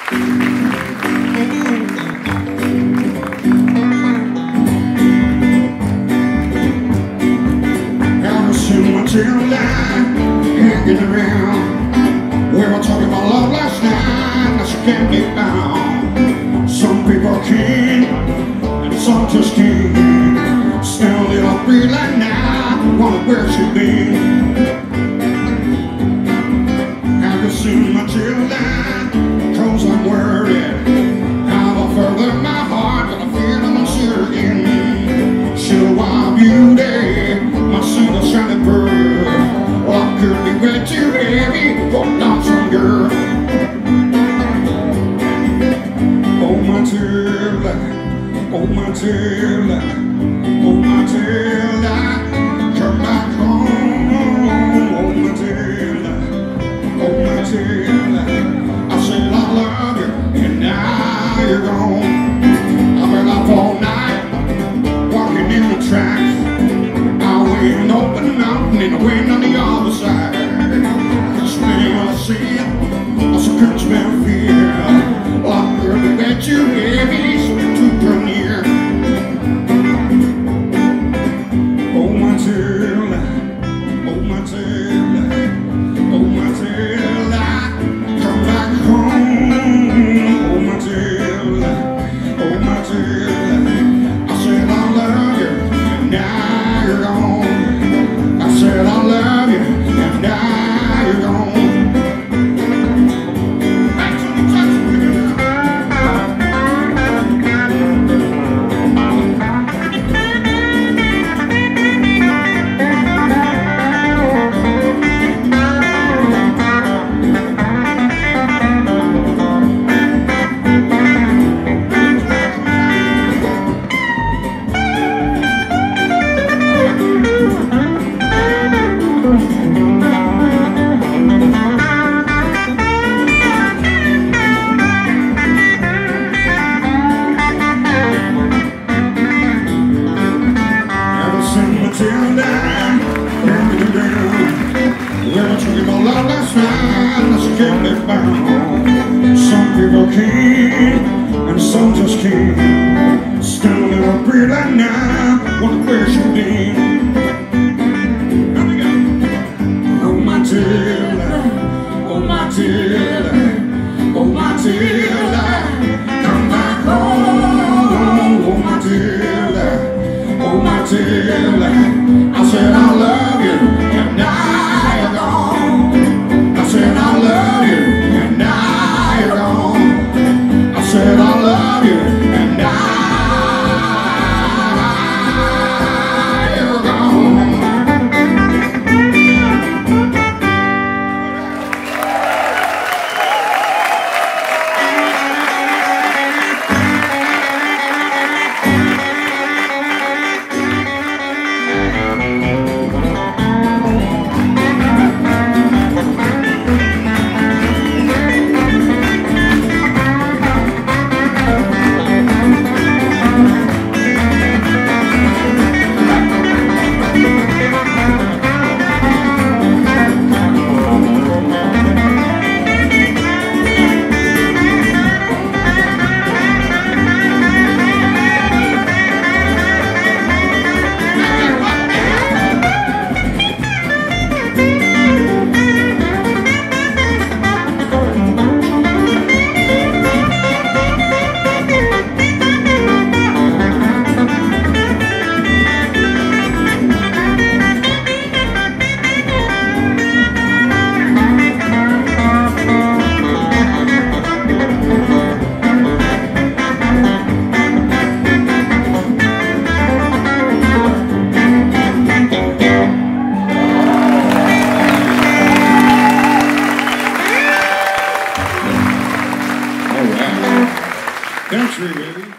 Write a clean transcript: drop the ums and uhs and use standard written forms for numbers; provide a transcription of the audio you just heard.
Mathilda hanging around. We were talking about love last night, now she can't be found. Some people can, and some just can't. Still a little free like now, wonder where she been. Have you seen Mathilda? 'Cause I'm worried. How further my heart, but I feel I'm sure again. She's a wild beauty, my single shining pearl. What could be way too heavy for a dancing girl? Oh Mathilda, oh Mathilda, oh Mathilda, come back home. Oh Mathilda, oh Mathilda, I said I love you and now you're gone. I've been up all night walking in the tracks. An open mountain and the wind on the other side. I can smell the sea, also can smell fear. Like girl, I bet you gave me too come near. Oh Mathilda, oh Mathilda, oh Mathilda, come back home. Oh Mathilda, oh Mathilda, I said I love you and now you're gone. I said I love you, and now you're gone. Back to the touch. Mathilda, hanging around. We were talking about love last night, now she can't be found. Some people can, and some just can't. Still a little pretty like now, wonder where she been. Here we go. Oh Mathilda, oh Mathilda, oh Mathilda, come back home. Oh Mathilda, oh Mathilda, I said I love you, and now you're gone. I said I love you, and now you're gone. I said I love you, and now you're gone. Country, baby.